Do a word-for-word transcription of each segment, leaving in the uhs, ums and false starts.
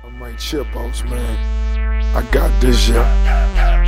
I might chip outs, man. I got this, yeah.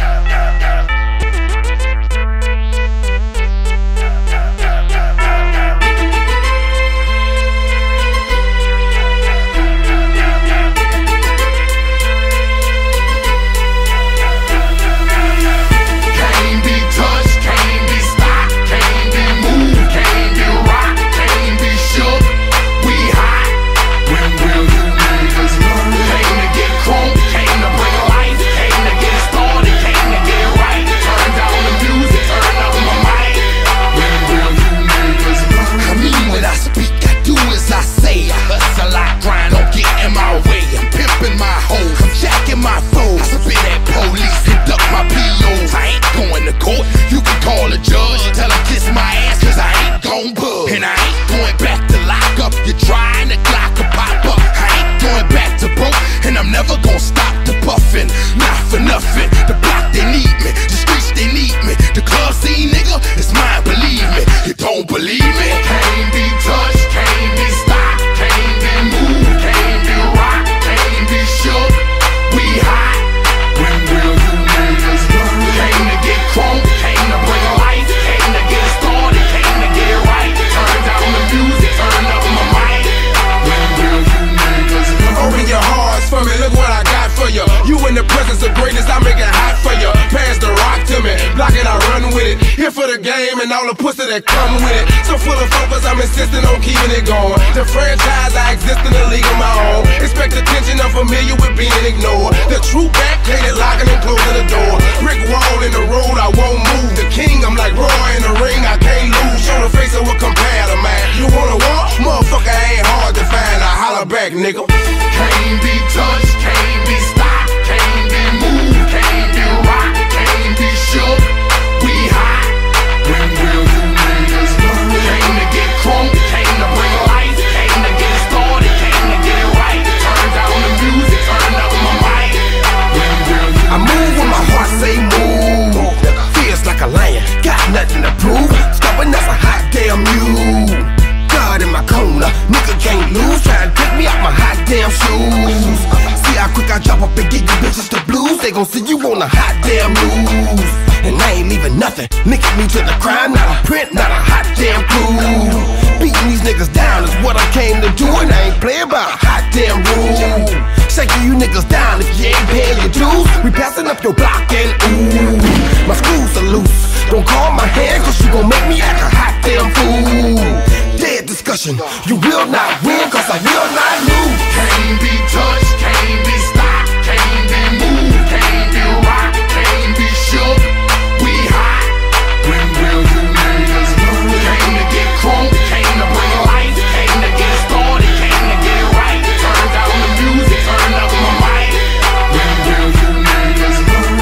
Believe me, can't be touched, can't be stopped, can't be moved, can't be rocked, can't be shook. We hot. When will you niggas learn? Came to get crunk, came to bring life, came to get started, came to get right. Turn down the music, turn up my mic. When will you niggas learn? Open your hearts for me, look what I got for you. You in the presence of greatness, I make it hot for you. Pass the rock to me, block it, I run with it. Here for the game and all the pussy that come with it. So full of focus, I'm insisting on keeping it going. The franchise, I exist in a league of my own. Expect attention, I'm familiar with being ignored. The true back, painted, locking and closing the door. Brick wall in the road, I won't move. The king, I'm like Roy in the ring, I can't lose. Show the face of what compare to man. You wanna walk? Motherfucker ain't hard to find. I holler back, nigga. Can't be touched, can't be stopped, can't be moved, can't be rocked, can't be shook. We hot. When will you niggas learn? Came to get crunk, came to bring life, came to get started, came to get right. Turn down the music, turn up my mic. When will you I move when my heart say move. Feels like a lion, got nothing to prove. Stubborn as a hot damn mule. God in my corner, nigga can't lose. Try to take me out my hot damn shoes. See how quick I drop up and get you bitches the blues. They gon' see you on a hot damn news. And I ain't leaving nothing, linking me to the crime. Not a print, not a hot damn clue. Beating these niggas down is what I came to do. And I ain't playing by a hot damn rule. Shaking you niggas down if you ain't paying your dues. We passing up your block and ooh, my screws are loose. Don't call my hand cause you gon' make me act a hot damn fool. Dead discussion, you will not win cause I will not lose. Can't be touched, can't be stopped, can't be moved, can't be rocked, can't be shook. We hot. When will you niggas learn? Came to get crunk, came to bring life, came to get started, came to get right. Turn down the music, turn up my mic. When will you niggas learn?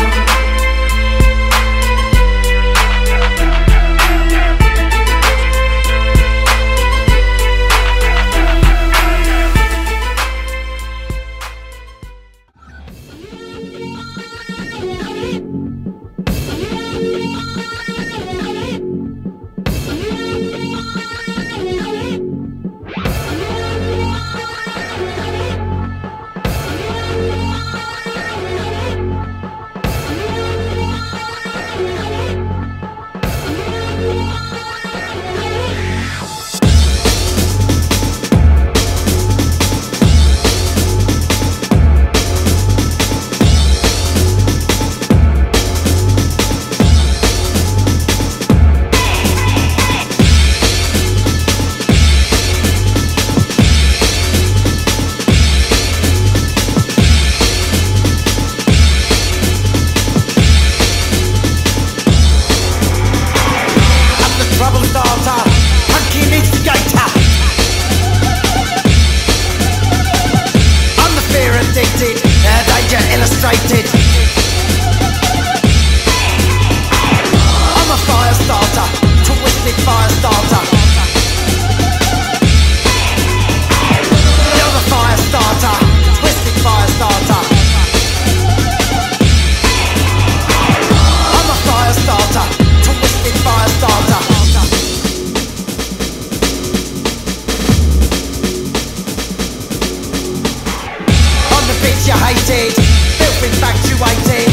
you hated, filth infatuated.